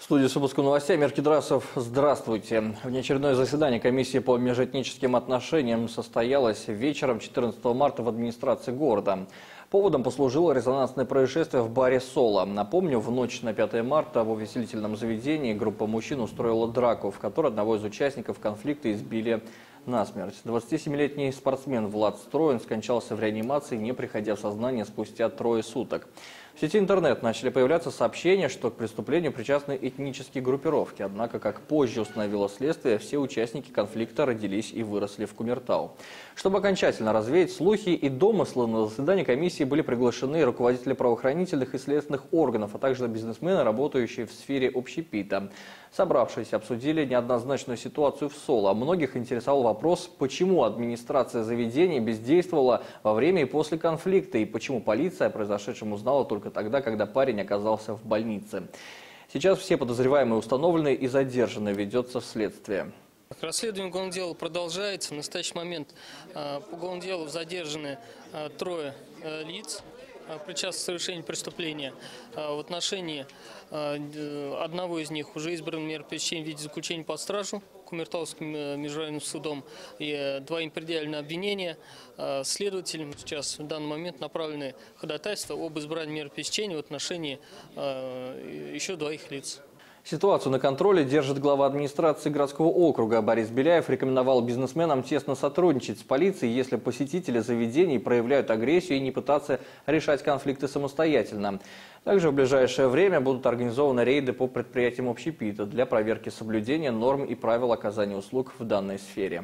студии с выпуском новостей Амир Кедрасов. Здравствуйте. Внеочередное заседание комиссии по межэтническим отношениям состоялось вечером 14 марта в администрации города. Поводом послужило резонансное происшествие в баре «Соло». Напомню, в ночь на 5 марта в увеселительном заведении группа мужчин устроила драку, в которой одного из участников конфликта избили насмерть. 27-летний спортсмен Влад Строин скончался в реанимации, не приходя в сознание спустя 3 суток. В сети интернет начали появляться сообщения, что к преступлению причастны этнические группировки. Однако, как позже установило следствие, все участники конфликта родились и выросли в Кумертау. Чтобы окончательно развеять слухи и домыслы, на заседании комиссии были приглашены руководители правоохранительных и следственных органов, а также бизнесмены, работающие в сфере общепита. Собравшиеся обсудили неоднозначную ситуацию в Соло. Многих интересовал вопрос, почему администрация заведения бездействовала во время и после конфликта, и почему полиция о произошедшем узнала только тогда, когда парень оказался в больнице. Сейчас все подозреваемые установлены и задержаны, ведется следствие. Расследование уголовного дела продолжается. В настоящий момент по уголовному делу задержаны 3 лиц, причастных к совершению преступления. В отношении одного из них уже избран мера пресечения в виде заключения под стражу Кумертауским межрайонным судом, и 2 им предъявлены обвинения. Следователям сейчас в данный момент направлены ходатайства об избрании меры пресечения в отношении еще 2 лиц. Ситуацию на контроле держит глава администрации городского округа. Борис Беляев рекомендовал бизнесменам тесно сотрудничать с полицией, если посетители заведений проявляют агрессию, и не пытаться решать конфликты самостоятельно. Также в ближайшее время будут организованы рейды по предприятиям общепита для проверки соблюдения норм и правил оказания услуг в данной сфере.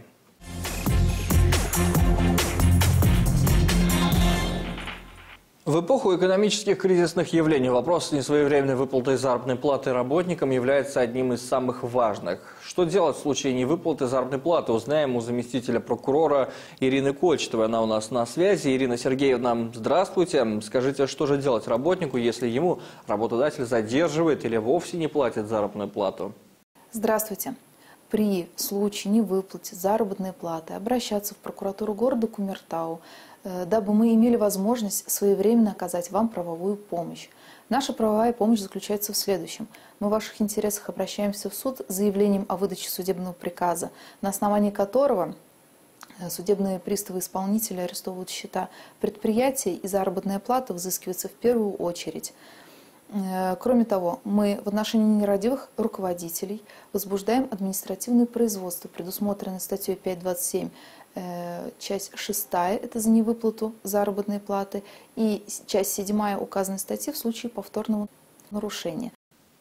В эпоху экономических кризисных явлений вопрос несвоевременной выплаты заработной платы работникам является одним из самых важных. Что делать в случае невыплаты заработной платы, узнаем у заместителя прокурора Ирины Кольчетовой. Она у нас на связи. Ирина Сергеевна, здравствуйте. Скажите, что же делать работнику, если ему работодатель задерживает или вовсе не платит заработную плату? Здравствуйте. При случае невыплаты заработной платы обращаться в прокуратуру города Кумертау, дабы мы имели возможность своевременно оказать вам правовую помощь. Наша правовая помощь заключается в следующем. Мы в ваших интересах обращаемся в суд с заявлением о выдаче судебного приказа, на основании которого судебные приставы-исполнители арестовывают счета предприятия, и заработная плата взыскивается в первую очередь. Кроме того, мы в отношении нерадивых руководителей возбуждаем административное производство, предусмотренное статьей 5.27, часть 6, это за невыплату заработной платы, и часть 7 указанной статьи в случае повторного нарушения.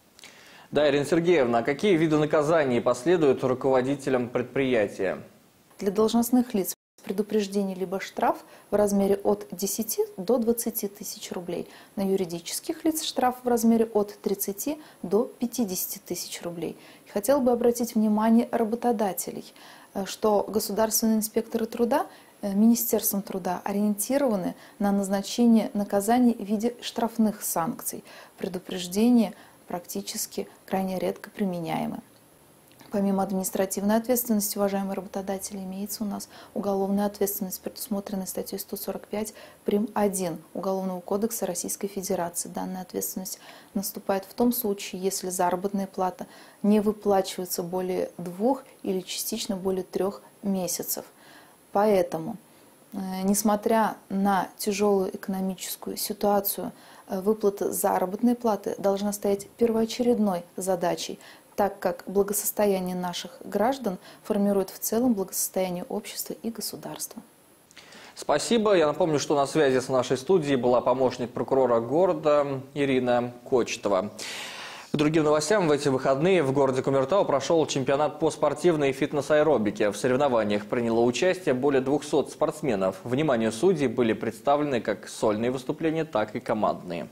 Да, Ирина Сергеевна, а какие виды наказаний последуют руководителям предприятия? Для должностных лиц предупреждение либо штраф в размере от 10 до 20 тысяч рублей. На юридических лиц штраф в размере от 30 до 50 тысяч рублей. Хотела бы обратить внимание работодателей, что государственные инспекторы труда Министерством труда ориентированы на назначение наказаний в виде штрафных санкций. Предупреждения практически крайне редко применяемы. Помимо административной ответственности, уважаемые работодатели, имеется у нас уголовная ответственность, предусмотренная статьей 145 прим. 1 Уголовного кодекса Российской Федерации. Данная ответственность наступает в том случае, если заработная плата не выплачивается более 2 или частично более 3 месяцев. Поэтому, несмотря на тяжелую экономическую ситуацию, выплата заработной платы должна стоять первоочередной задачей, так как благосостояние наших граждан формирует в целом благосостояние общества и государства. Спасибо. Я напомню, что на связи с нашей студией была помощник прокурора города Ирина Кольчетова. К другим новостям, в эти выходные в городе Кумертау прошел чемпионат по спортивной фитнес-аэробике. В соревнованиях приняло участие более 200 спортсменов. Вниманию судей были представлены как сольные выступления, так и командные.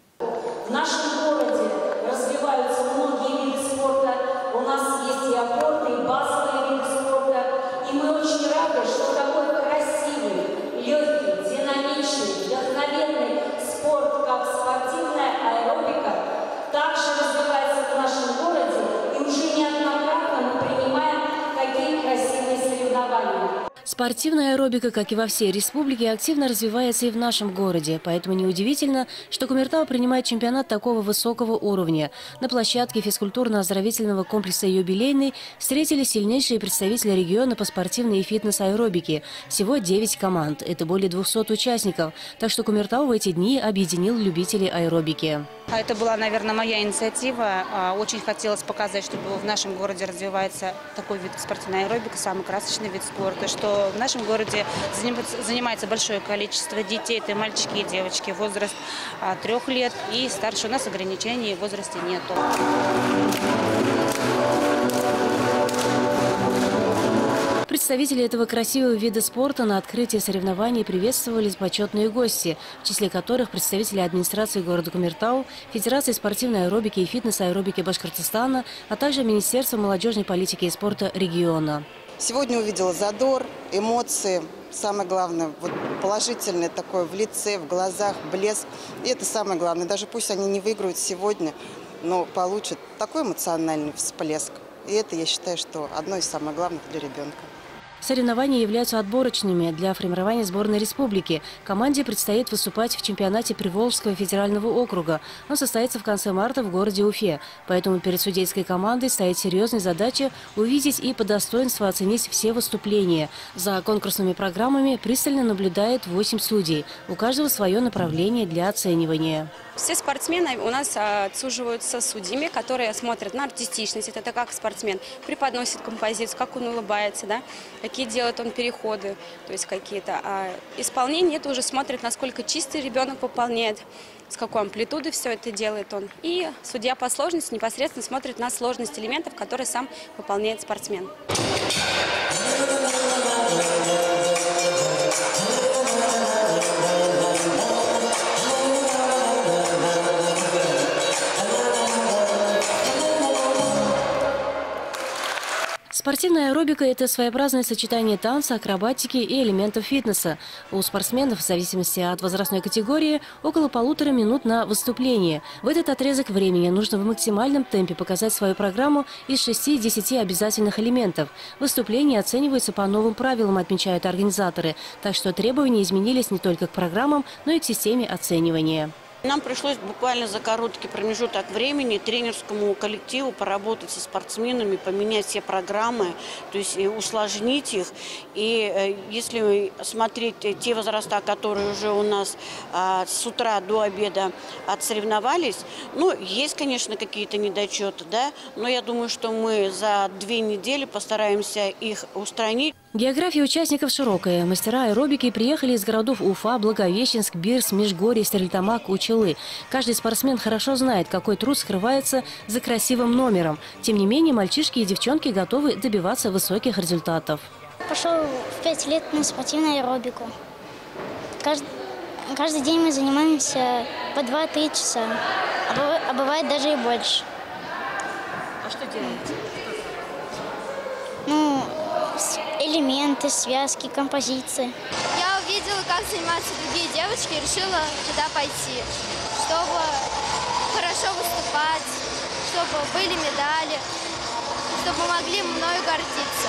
В нашем городе развиваются многие виды спорта. У нас есть и опорные, и базовые виды спорта. И мы очень рады, что такой красивый, легкий, динамичный, вдохновенный спорт, как спортивная аэробика, также развивается в нашем городе. И уже неоднократно мы принимаем такие красивые соревнования. Спортивная аэробика, как и во всей республике, активно развивается и в нашем городе. Поэтому неудивительно, что Кумертау принимает чемпионат такого высокого уровня. На площадке физкультурно-оздоровительного комплекса «Юбилейный» встретились сильнейшие представители региона по спортивной и фитнес-аэробике. Всего 9 команд. Это более 200 участников. Так что Кумертау в эти дни объединил любителей аэробики. Это была, наверное, моя инициатива. Очень хотелось показать, что в нашем городе развивается такой вид спортивной аэробики, самый красочный вид спорта, что в нашем городе занимается большое количество детей, это мальчики и девочки, возраст 3 лет и старше. У нас ограничений в возрасте нету. Представители этого красивого вида спорта на открытии соревнований приветствовали почетные гости, в числе которых представители администрации города Кумертау, Федерации спортивной аэробики и фитнес-аэробики Башкортостана, а также Министерства молодежной политики и спорта региона. Сегодня увидела задор, эмоции. Самое главное, вот положительное такое в лице, в глазах, блеск. И это самое главное. Даже пусть они не выиграют сегодня, но получат такой эмоциональный всплеск. И это, я считаю, что одно из самых главных для ребенка. Соревнования являются отборочными для формирования сборной республики. Команде предстоит выступать в чемпионате Приволжского федерального округа. Он состоится в конце марта в городе Уфе. Поэтому перед судейской командой стоит серьезная задача увидеть и по достоинству оценить все выступления. За конкурсными программами пристально наблюдает 8 судей. У каждого свое направление для оценивания. Все спортсмены у нас отсуживаются судьями, которые смотрят на артистичность. Это как спортсмен преподносит композицию, как он улыбается, да? Какие делает он переходы, то есть какие-то. А исполнение это уже смотрит, насколько чистый ребенок выполняет, с какой амплитудой все это делает он. И судья по сложности непосредственно смотрит на сложность элементов, которые сам выполняет спортсмен. Спортивная аэробика – это своеобразное сочетание танца, акробатики и элементов фитнеса. У спортсменов, в зависимости от возрастной категории, около 1,5 минут на выступление. В этот отрезок времени нужно в максимальном темпе показать свою программу из 6-10 обязательных элементов. Выступления оцениваются по новым правилам, отмечают организаторы. Так что требования изменились не только к программам, но и к системе оценивания. Нам пришлось буквально за короткий промежуток времени тренерскому коллективу поработать со спортсменами, поменять все программы, то есть усложнить их. И если смотреть те возраста, которые уже у нас с утра до обеда отсоревновались, ну, есть, конечно, какие-то недочеты, да, но я думаю, что мы за 2 недели постараемся их устранить. География участников широкая. Мастера аэробики приехали из городов Уфа, Благовещенск, Бирск, Межгорье, Стерлитамак, Учелы. Каждый спортсмен хорошо знает, какой труд скрывается за красивым номером. Тем не менее, мальчишки и девчонки готовы добиваться высоких результатов. Пошел в 5 лет на спортивную аэробику. Каждый день мы занимаемся по 2-3 часа, а бывает даже и больше. А что делаете? Ну, элементы, связки, композиции. Я увидела, как занимаются другие девочки, и решила туда пойти, чтобы хорошо выступать, чтобы были медали, чтобы могли мною гордиться.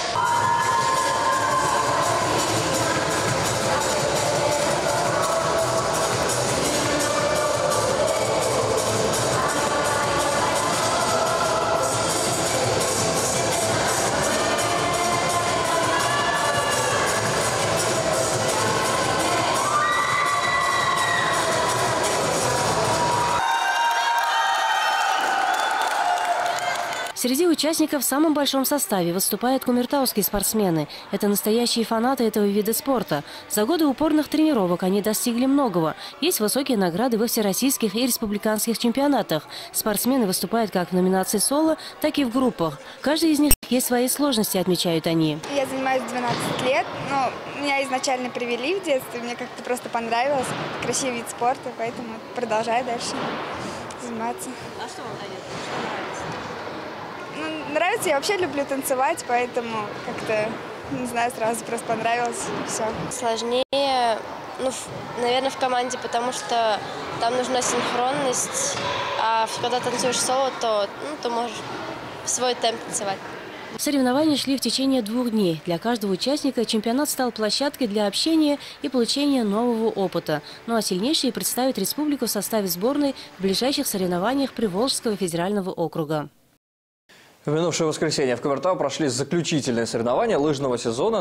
Среди участников в самом большом составе выступают кумертауские спортсмены. Это настоящие фанаты этого вида спорта. За годы упорных тренировок они достигли многого. Есть высокие награды во всероссийских и республиканских чемпионатах. Спортсмены выступают как в номинации соло, так и в группах. Каждый из них есть свои сложности, отмечают они. Я занимаюсь 12 лет, но меня изначально привели в детстве. Мне как-то просто понравилось. Красивый вид спорта, поэтому продолжаю дальше заниматься. А что вам нравится? Нравится, я вообще люблю танцевать, поэтому как-то, не знаю, сразу просто понравилось, и все. Сложнее, наверное, в команде, потому что там нужна синхронность, а когда танцуешь соло, то можешь в свой темп танцевать. Соревнования шли в течение 2 дней. Для каждого участника чемпионат стал площадкой для общения и получения нового опыта. Ну а сильнейшие представят республику в составе сборной в ближайших соревнованиях Приволжского федерального округа. В минувшее воскресенье в Кумертау прошли заключительные соревнования лыжного сезона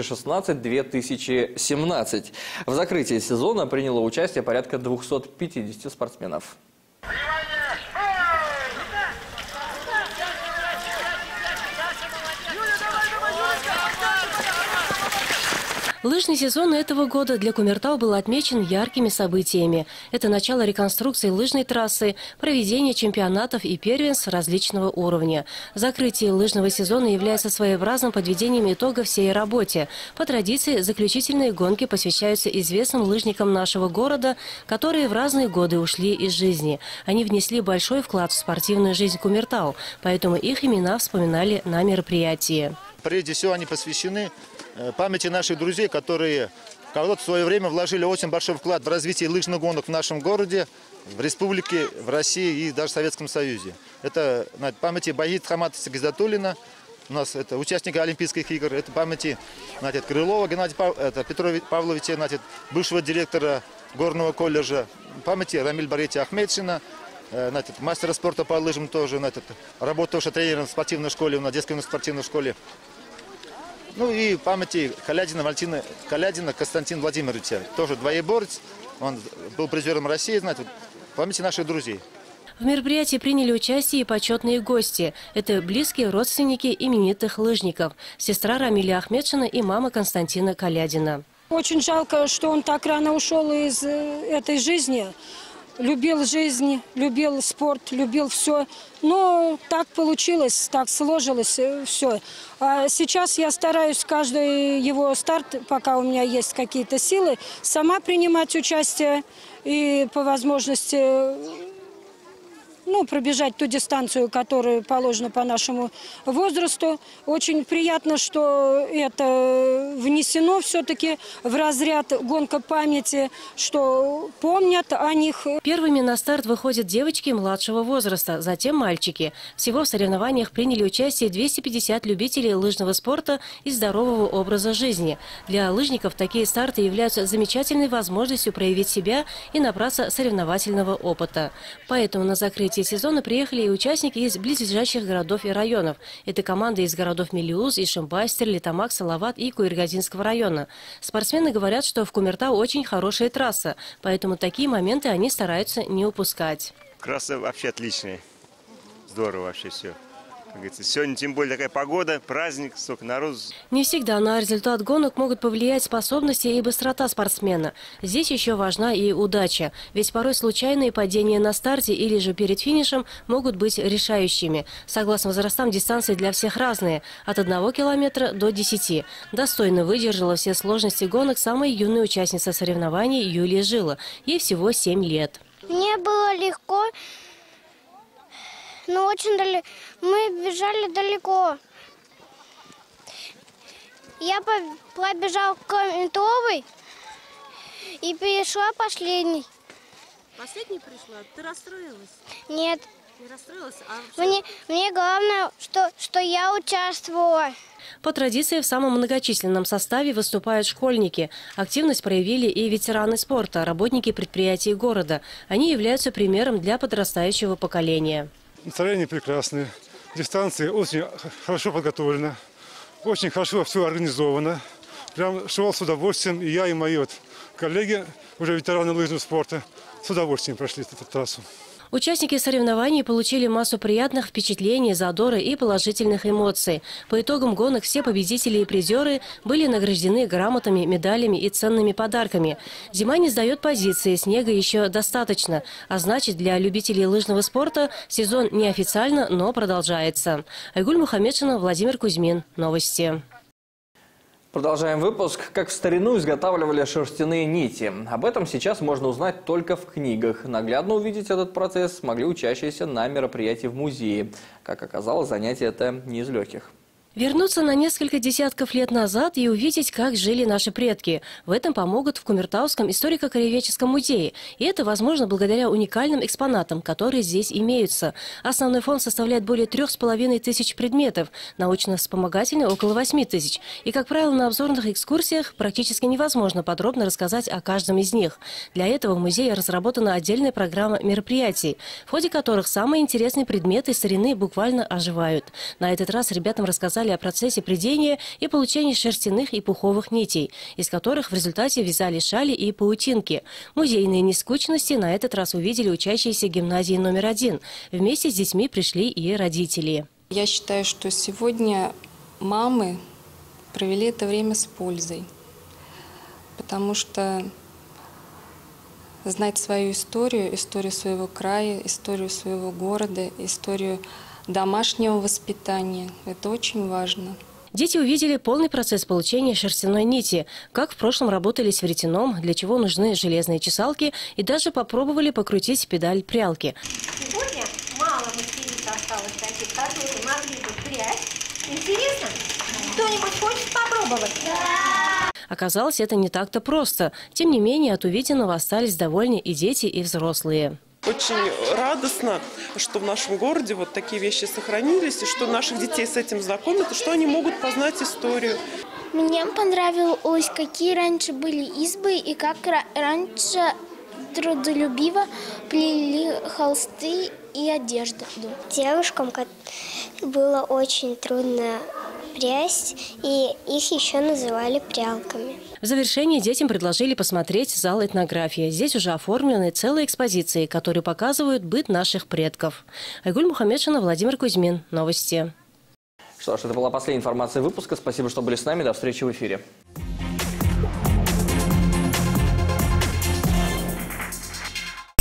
2016-2017. В закрытии сезона приняло участие порядка 250 спортсменов. Лыжный сезон этого года для Кумертау был отмечен яркими событиями. Это начало реконструкции лыжной трассы, проведение чемпионатов и первенств различного уровня. Закрытие лыжного сезона является своеобразным подведением итога всей работе. По традиции, заключительные гонки посвящаются известным лыжникам нашего города, которые в разные годы ушли из жизни. Они внесли большой вклад в спортивную жизнь Кумертау, поэтому их имена вспоминали на мероприятии. Прежде всего, они посвящены памяти наших друзей, которые когда-то в свое время вложили очень большой вклад в развитие лыжных гонок в нашем городе, в республике, в России и даже в Советском Союзе. Это на памяти Багит Хамата Сагизатуллина, у нас это участника Олимпийских игр, это памяти Крылова Геннадия Петра Павловича, бывшего директора горного колледжа, памяти Рамиль Барити Ахмедшина, мастера спорта по лыжам тоже, работавшего тренером в спортивной школе, на детской спортивной школе. Ну и памяти Калядина Константина Владимировича, тоже двоеборец, он был призером России, памяти наших друзей. В мероприятии приняли участие и почетные гости. Это близкие родственники именитых лыжников, сестра Рамиля Ахмедшина и мама Константина Калядина. Очень жалко, что он так рано ушел из этой жизни. Любил жизнь, любил спорт, любил все. Но так получилось, так сложилось все. А сейчас я стараюсь каждый его старт, пока у меня есть какие-то силы, сама принимать участие и по возможности пробежать ту дистанцию, которая положена по нашему возрасту. Очень приятно, что это внесено все-таки в разряд гонка памяти, что помнят о них. Первыми на старт выходят девочки младшего возраста, затем мальчики. Всего в соревнованиях приняли участие 250 любителей лыжного спорта и здорового образа жизни. Для лыжников такие старты являются замечательной возможностью проявить себя и набраться соревновательного опыта. Поэтому на закрытие сезона приехали и участники из близлежащих городов и районов. Это команды из городов Мелиуз, Ишимбай, Стерлитамак, Салават и Куйргазинского района. Спортсмены говорят, что в Кумертау очень хорошая трасса, поэтому такие моменты они стараются не упускать. Трасса вообще отличная. Здорово вообще все. Как говорится, сегодня тем более такая погода, праздник, столько народу. Не всегда на результат гонок могут повлиять способности и быстрота спортсмена. Здесь еще важна и удача. Ведь порой случайные падения на старте или же перед финишем могут быть решающими. Согласно возрастам, дистанции для всех разные. От 1 километра до 10. Достойно выдержала все сложности гонок самая юная участница соревнований Юлия Жила. Ей всего 7 лет. Мне было легко. Но очень далеко. Мы бежали далеко. Я побежал к метровой и перешла последней. Последней пришла? Ты расстроилась? Нет. Не расстроилась? Мне главное, что я участвовала. По традиции в самом многочисленном составе выступают школьники. Активность проявили и ветераны спорта, работники предприятий города. Они являются примером для подрастающего поколения. Настроение прекрасное, дистанция очень хорошо подготовлена, очень хорошо все организовано. Прям шел с удовольствием, и я, и мои коллеги, уже ветераны лыжного спорта, с удовольствием прошли эту трассу. Участники соревнований получили массу приятных впечатлений, задора и положительных эмоций. По итогам гонок все победители и призеры были награждены грамотами, медалями и ценными подарками. Зима не сдает позиции, снега еще достаточно. А значит, для любителей лыжного спорта сезон неофициально, но продолжается. Айгуль Мухаммедшина, Владимир Кузьмин. Новости. Продолжаем выпуск. Как в старину изготавливали шерстяные нити. Об этом сейчас можно узнать только в книгах. Наглядно увидеть этот процесс смогли учащиеся на мероприятии в музее. Как оказалось, занятие это не из легких. Вернуться на несколько десятков лет назад и увидеть, как жили наши предки. В этом помогут в Кумертауском историко-краеведческом музее. И это возможно благодаря уникальным экспонатам, которые здесь имеются. Основной фонд составляет более 3500 предметов, научно-вспомогательный – около 8000. И, как правило, на обзорных экскурсиях практически невозможно подробно рассказать о каждом из них. Для этого в музее разработана отдельная программа мероприятий, в ходе которых самые интересные предметы старины буквально оживают. На этот раз ребятам рассказали о процессе прядения и получении шерстяных и пуховых нитей, из которых в результате вязали шали и паутинки. Музейные нескучности на этот раз увидели учащиеся гимназии номер 1. Вместе с детьми пришли и родители. Я считаю, что сегодня мамы провели это время с пользой, потому что знать свою историю, историю своего края, историю своего города, историю домашнего воспитания – это очень важно. Дети увидели полный процесс получения шерстяной нити, как в прошлом работали с веретеном, для чего нужны железные чесалки, и даже попробовали покрутить педаль прялки. Сегодня мало мастериц осталось таких, которые могли бы прясть. Интересно? Кто-нибудь хочет попробовать? Да! Оказалось, это не так-то просто. Тем не менее, от увиденного остались довольны и дети, и взрослые. Очень радостно, что в нашем городе вот такие вещи сохранились, и что наших детей с этим знакомят, и что они могут познать историю. Мне понравилось, какие раньше были избы и как раньше трудолюбиво плели холсты и одежду. Девушкам было очень трудно прясть, и их еще называли прялками. В завершении детям предложили посмотреть зал этнографии. Здесь уже оформлены целые экспозиции, которые показывают быт наших предков. Айгуль Мухаммедшина, Владимир Кузьмин. Новости. Что ж, это была последняя информация выпуска. Спасибо, что были с нами. До встречи в эфире.